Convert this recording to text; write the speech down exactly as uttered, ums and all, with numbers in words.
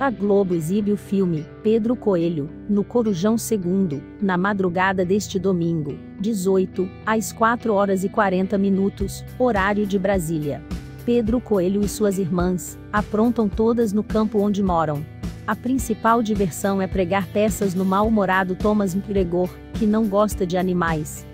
A Globo exibe o filme Pedro Coelho, no Corujão segundo, na madrugada deste domingo, dezoito, às quatro horas e quarenta minutos, horário de Brasília. Pedro Coelho e suas irmãs aprontam todas no campo onde moram. A principal diversão é pregar peças no mal-humorado Thomas McGregor, que não gosta de animais.